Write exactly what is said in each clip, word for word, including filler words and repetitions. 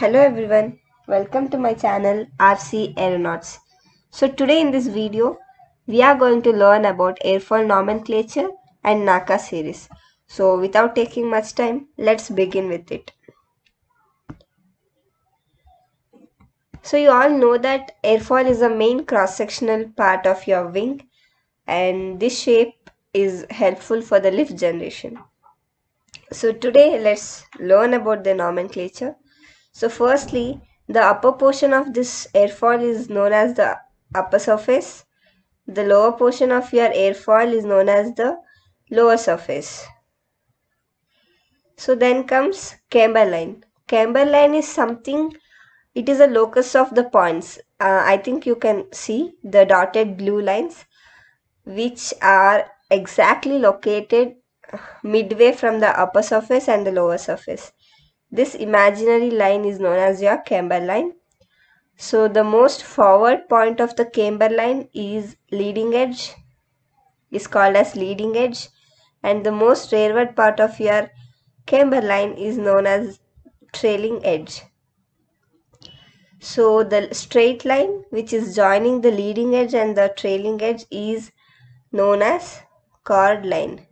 Hello everyone, welcome to my channel R C Aeronautics. So today in this video, we are going to learn about Airfoil Nomenclature and NACA Series. So without taking much time, let's begin with it. So you all know that airfoil is the main cross-sectional part of your wing, and this shape is helpful for the lift generation. So today let's learn about the nomenclature. So firstly, the upper portion of this airfoil is known as the upper surface. The lower portion of your airfoil is known as the lower surface. So then comes camber line. Camber line is something, it is a locus of the points. Uh, I think you can see the dotted blue lines which are exactly located midway from the upper surface and the lower surface. This imaginary line is known as your camber line. So the most forward point of the camber line is leading edge, is called as leading edge, and the most rearward part of your camber line is known as trailing edge. So the straight line which is joining the leading edge and the trailing edge is known as chord line.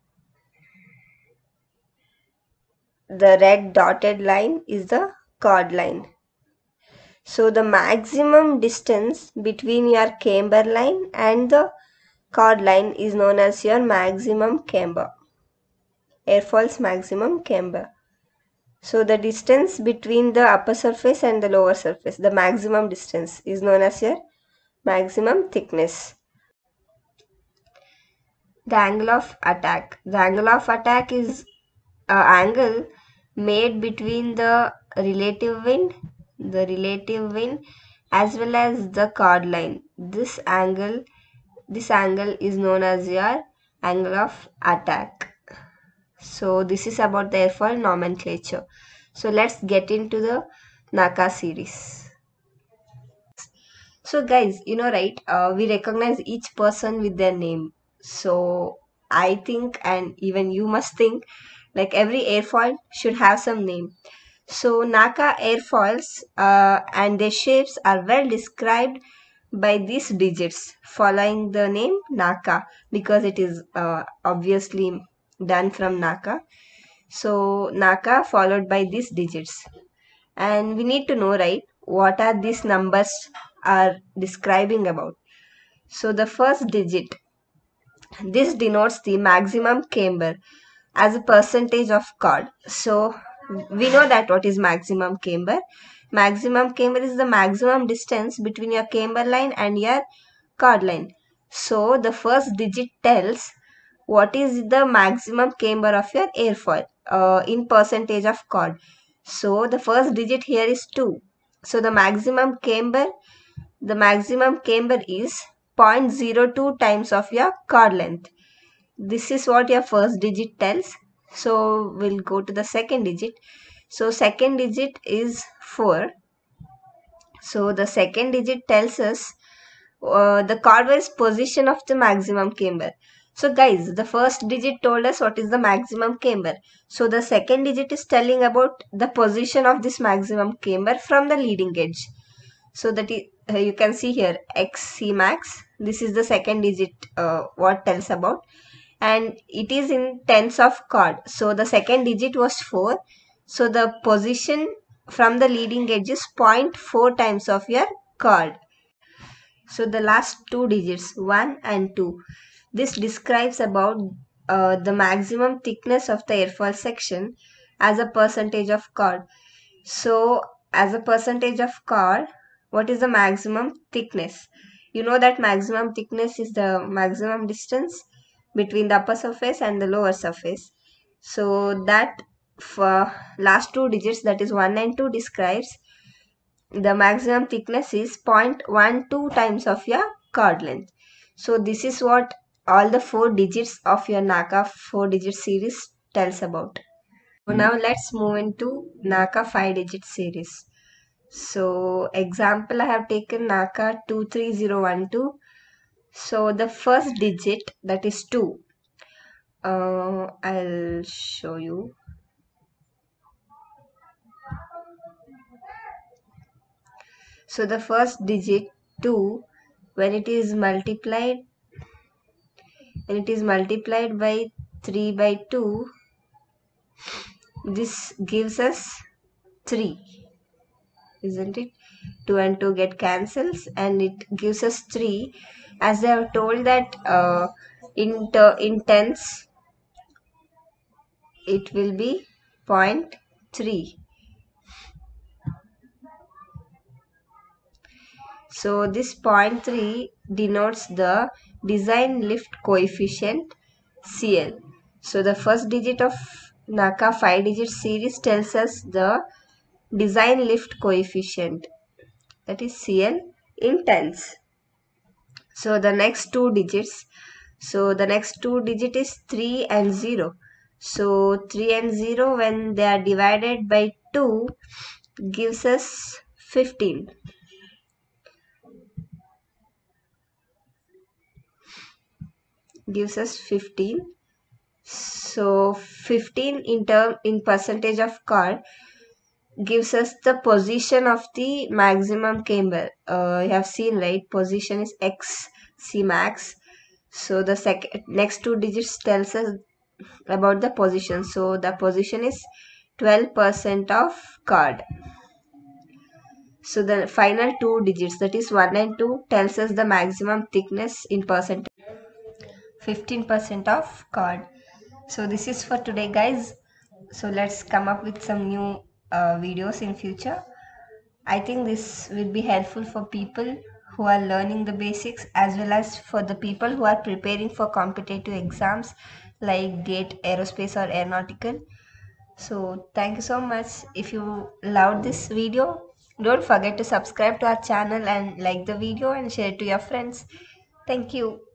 The red dotted line is the chord line. So the maximum distance between your camber line and the chord line is known as your maximum camber. Airfoil's maximum camber. So the distance between the upper surface and the lower surface, the maximum distance, is known as your maximum thickness. The angle of attack. The angle of attack is an angle made between the relative wind, the relative wind as well as the chord line. This angle, this angle is known as your angle of attack. So this is about the airfoil nomenclature. So let's get into the NACA series. So guys, you know right, uh, we recognize each person with their name. So I think, and even you must think, like every airfoil should have some name. So NACA airfoils uh, and their shapes are well described by these digits following the name NACA because it is uh, obviously done from NACA. So NACA followed by these digits, and we need to know, right, what are these numbers are describing about. So the first digit, this denotes the maximum camber as a percentage of chord. So we know that what is maximum camber. Maximum camber is the maximum distance between your camber line and your chord line. So the first digit tells what is the maximum camber of your airfoil uh, in percentage of chord. So the first digit here is two. So the maximum camber, the maximum camber is zero point zero two times of your chord length. This is what your first digit tells. So we'll go to the second digit. So second digit is four. So the second digit tells us uh, the chord-wise position of the maximum camber. So guys, the first digit told us what is the maximum camber. So the second digit is telling about the position of this maximum camber from the leading edge. So that is, uh, you can see here X C max. This is the second digit uh, what tells about, and it is in tens of chord. So the second digit was four. So the position from the leading edge is zero point four times of your chord. So the last two digits one and two, this describes about uh, the maximum thickness of the airfoil section as a percentage of chord. So as a percentage of chord, what is the maximum thickness? You know that maximum thickness is the maximum distance between the upper surface and the lower surface. So that for last two digits, that is one and two, describes the maximum thickness is zero point one two times of your chord length. So this is what all the four digits of your NACA four digit series tells about. So now let's move into NACA five digit series. So example, I have taken NACA two three zero one two. So the first digit, that is two. Uh, I'll show you. So the first digit two, when it is multiplied when it is multiplied by three by two, this gives us three, isn't it? two and two get cancels and it gives us three. As I have told that uh, in, ter- in tens it will be zero point three. So this zero point three denotes the design lift coefficient C L. So the first digit of NACA five digit series tells us the design lift coefficient, that is C L in tens. So the next two digits, so the next two digit is three and zero. So three and zero when they are divided by two gives us fifteen. Gives us fifteen. So fifteen in term in percentage of car gives us the position of the maximum camber. Uh, you have seen, right? Position is X C max. So the second next two digits tells us about the position. So the position is twelve percent of card. So the final two digits, that is one and two, tells us the maximum thickness in percent, fifteen percent of card. So this is for today, guys. So let's come up with some new uh, videos in future. I think this will be helpful for people who are learning the basics, as well as for the people who are preparing for competitive exams like GATE, aerospace or aeronautical. So thank you so much. If you loved this video, don't forget to subscribe to our channel and like the video and share it to your friends. Thank you.